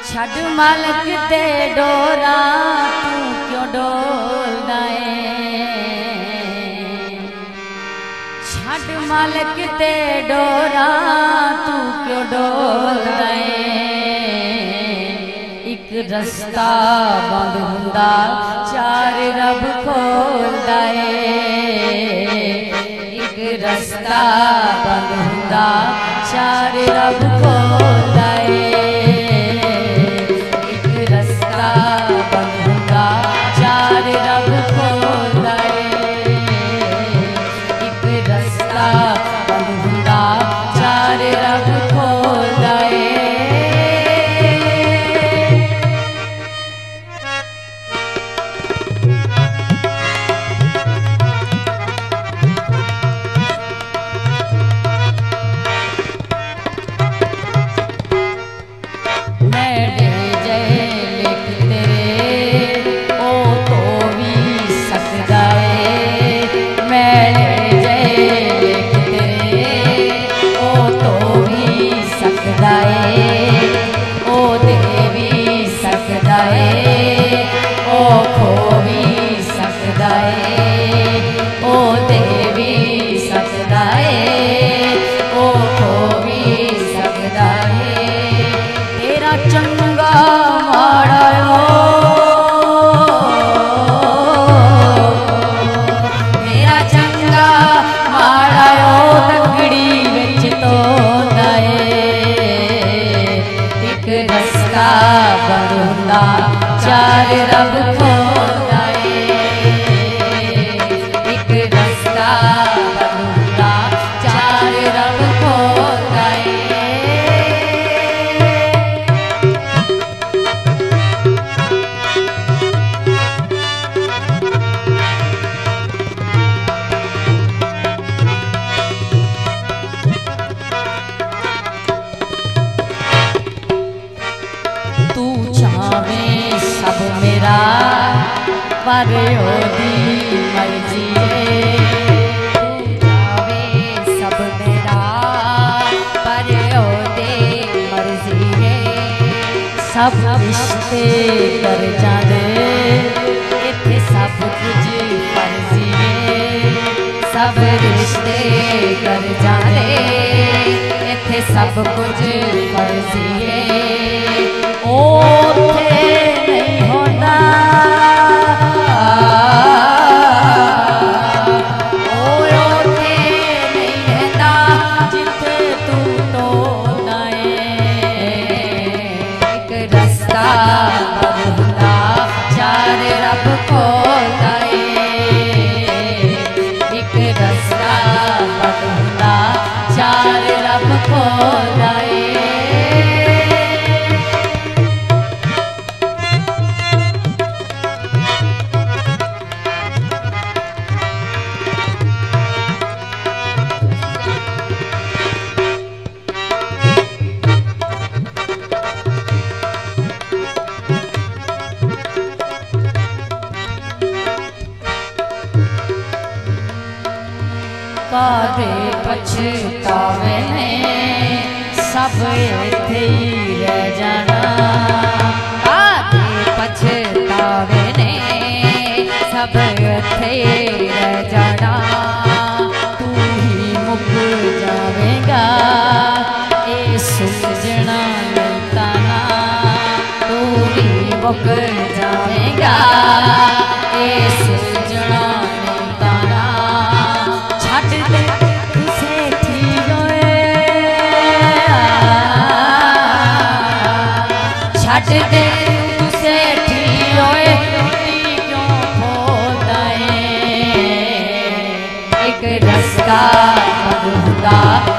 छड़ मालक दे डोरा तू क्यों डोलदा छड़ मालक दे डोरा तू क्यों डोलदा एक रस्ता बंद हुंदा चार रब खोलदा एक रस्ता बंद हुंदा चार रब खोलदा चार रब खोलदा एक रस्ता बंदा चार रब खोलदा तू चाहे सब मेरा पर ओदी मर्जी तू चाहे सब मेरा पर ओदी मर्जी सब रिश्ते कर जाने इत्थे सब कुछ फर्जी सब रिश्ते कर जाने इत्थे सब कुछ फर्जी ओथे नहीं होता ओथे नहीं रहता जिथे तू टोलदा एक रस्ता बंदा चार रब खोलदा एक रस्ता बंदा चार रब खोलदा कादे पछतावे ने सब इत्थे ही रह जाना कादे पछतावे ने सब इत्थे ही रह जाना तू ही मुक जावेगा ए सुलझना मिलता ना तू ही मुक जावेगा ए सुलझना छड़ दे तुसे ठियोए टूटी क्यों खोलदा एक रस्ता बंदा